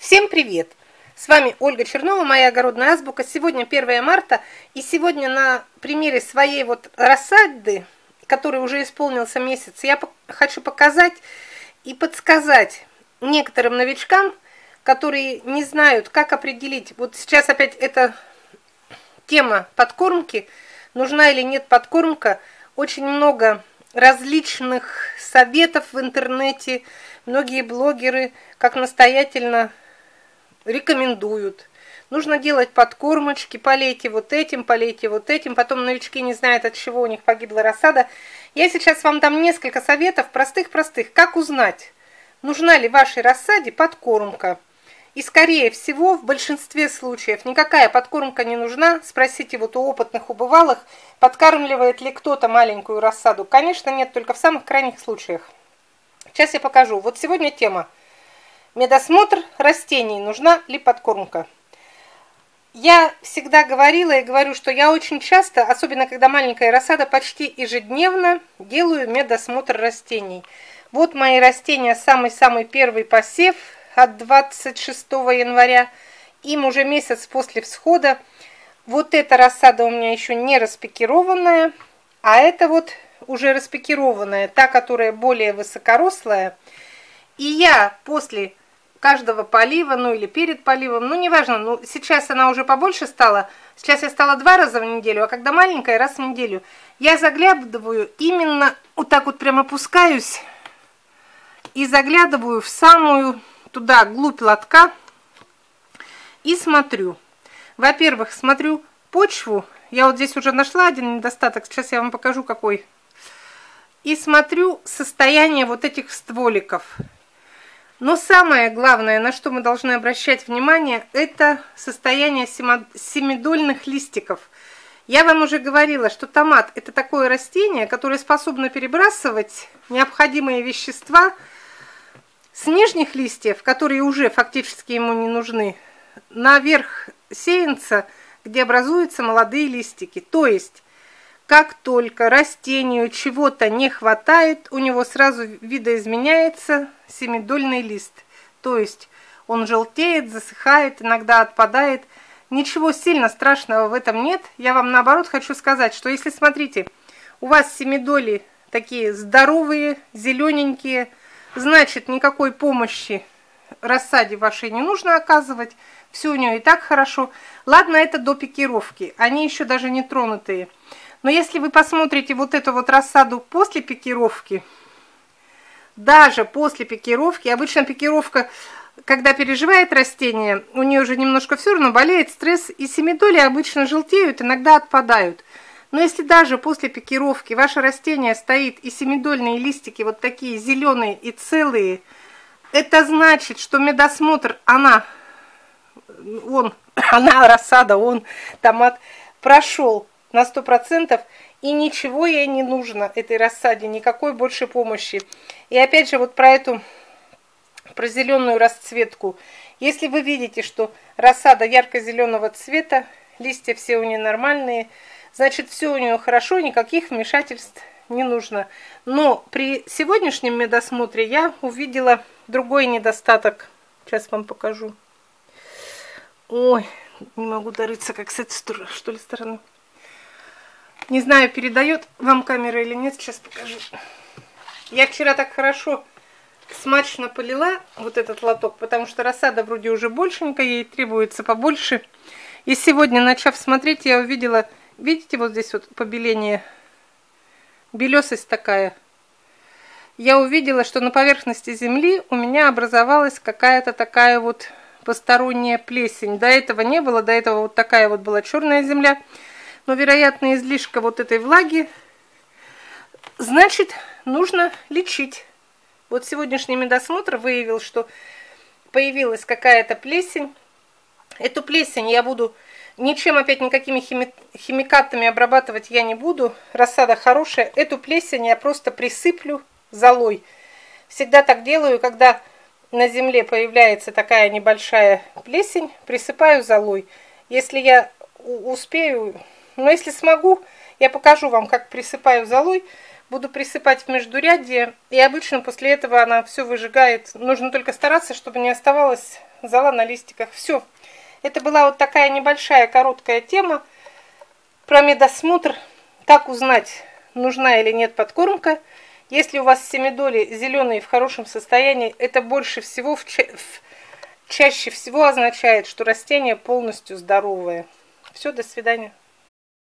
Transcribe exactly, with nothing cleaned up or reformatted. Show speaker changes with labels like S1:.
S1: Всем привет! С вами Ольга Чернова, моя огородная азбука. Сегодня первое марта, и сегодня на примере своей вот рассады, который уже исполнился месяц, я хочу показать и подсказать некоторым новичкам, которые не знают, как определить. Вот сейчас опять эта тема подкормки, нужна или нет подкормка. Очень много различных советов в интернете, многие блогеры как настоятельно рекомендуют. Нужно делать подкормочки, полейте вот этим, полейте вот этим. Потом новички не знают, от чего у них погибла рассада. Я сейчас вам дам несколько советов, простых-простых, как узнать, нужна ли вашей рассаде подкормка. И скорее всего, в большинстве случаев никакая подкормка не нужна. Спросите вот у опытных, у бывалых, подкармливает ли кто-то маленькую рассаду. Конечно, нет, только в самых крайних случаях. Сейчас я покажу. Вот сегодня тема. Медосмотр растений. Нужна ли подкормка? Я всегда говорила и говорю, что я очень часто, особенно когда маленькая рассада, почти ежедневно делаю медосмотр растений. Вот мои растения, самый-самый первый посев от двадцать шестого января. Им уже месяц после всхода. Вот эта рассада у меня еще не распикированная, а это вот уже распикированная, та, которая более высокорослая. И я после каждого полива, ну или перед поливом, ну неважно, ну сейчас она уже побольше стала, сейчас я стала два раза в неделю, а когда маленькая, раз в неделю, я заглядываю именно, вот так вот прям опускаюсь и заглядываю в самую туда глубь лотка и смотрю. Во-первых, смотрю почву, я вот здесь уже нашла один недостаток, сейчас я вам покажу какой, и смотрю состояние вот этих стволиков. Но самое главное, на что мы должны обращать внимание, это состояние семидольных листиков. Я вам уже говорила, что томат – это такое растение, которое способно перебрасывать необходимые вещества с нижних листьев, которые уже фактически ему не нужны, наверх сеянца, где образуются молодые листики. То есть, как только растению чего-то не хватает, у него сразу видоизменяется семидольный лист. То есть он желтеет, засыхает, иногда отпадает. Ничего сильно страшного в этом нет. Я вам наоборот хочу сказать, что если, смотрите, у вас семидоли такие здоровые, зелененькие, значит никакой помощи рассаде вашей не нужно оказывать. Все у нее и так хорошо. Ладно, это до пикировки. Они еще даже не тронутые. Но если вы посмотрите вот эту вот рассаду после пикировки, даже после пикировки, обычно пикировка, когда переживает растение, у нее уже немножко все равно болеет стресс, и семидоли обычно желтеют, иногда отпадают. Но если даже после пикировки ваше растение стоит, и семидольные листики вот такие зеленые и целые, это значит, что медосмотр, она, он, она, рассада, он, томат, прошел на сто процентов, и ничего ей не нужно, этой рассаде, никакой больше помощи. И опять же, вот про эту, про зеленую расцветку. Если вы видите, что рассада ярко-зеленого цвета, листья все у нее нормальные, значит, все у нее хорошо, никаких вмешательств не нужно. Но при сегодняшнем медосмотре я увидела другой недостаток. Сейчас вам покажу. Ой, не могу дорыться, как с этой стороны, что ли, стороны. Не знаю, передает вам камера или нет, сейчас покажу. Я вчера так хорошо, смачно полила вот этот лоток, потому что рассада вроде уже большенькая, ей требуется побольше. И сегодня, начав смотреть, я увидела, видите, вот здесь вот побеление, белесость такая. Я увидела, что на поверхности земли у меня образовалась какая-то такая вот посторонняя плесень. До этого не было, до этого вот такая вот была черная земля. Но, вероятно, излишка вот этой влаги, значит, нужно лечить. Вот сегодняшний медосмотр выявил, что появилась какая-то плесень. Эту плесень я буду, ничем опять, никакими хими, химикатами обрабатывать я не буду. Рассада хорошая. Эту плесень я просто присыплю золой. Всегда так делаю, когда на земле появляется такая небольшая плесень, присыпаю золой. Если я успею... Но если смогу, я покажу вам, как присыпаю золой. Буду присыпать в междурядье, и обычно после этого она все выжигает. Нужно только стараться, чтобы не оставалось зола на листиках. Все. Это была вот такая небольшая короткая тема про медосмотр. Как узнать, нужна или нет подкормка. Если у вас семидоли зеленые в хорошем состоянии, это больше всего, в ча в, чаще всего означает, что растение полностью здоровое. Все, до свидания.